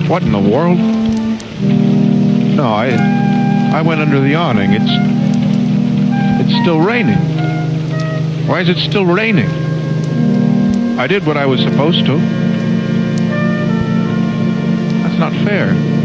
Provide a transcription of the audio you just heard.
What in the world? No, I went under the awning. It's still raining. Why is it still raining? I did what I was supposed to. That's not fair.